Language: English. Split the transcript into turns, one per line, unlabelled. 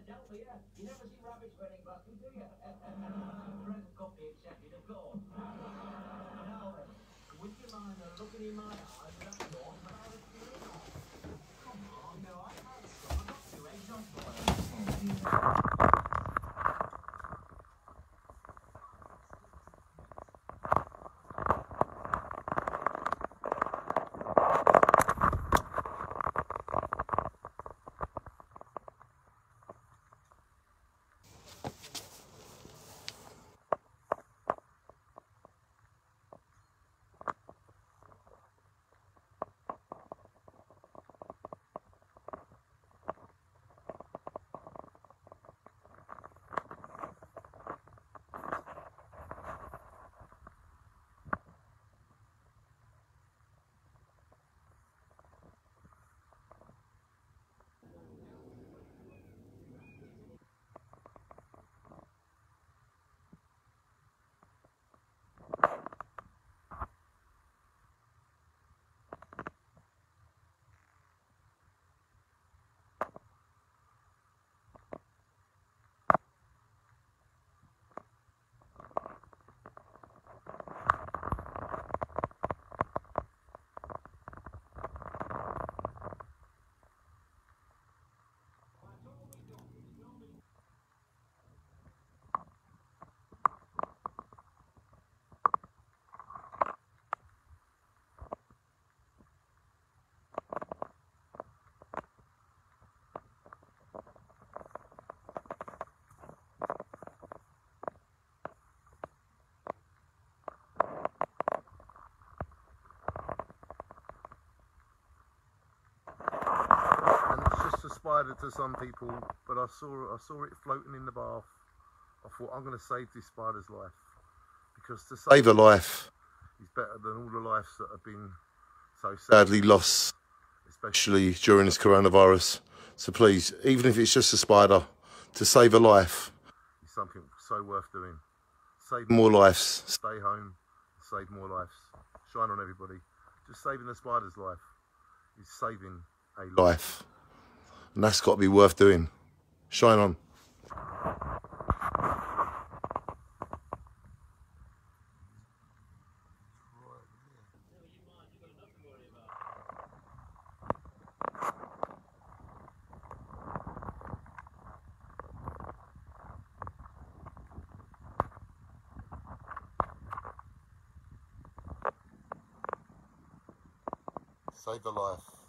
Philadelphia. You never see rabbits wearing glasses, do you? Present company accepted, of course. Now then, would you mind looking in my eyes without thought when I was feeling off? Come on, no, I had some. I got 2 eggs on boil.
And it's just a spider to some people, but I saw it floating in the bath. I thought, I'm going to save this spider's life, because to save a life is better than all the lives that have been so sadly lost, especially during this coronavirus. So please, even if it's just a spider, to save a life is something so worth doing. Save more lives, stay home, save more lives. Shine on everybody. Just saving the spider's life is saving a life. And that's got to be worth doing. Shine on. Save a life.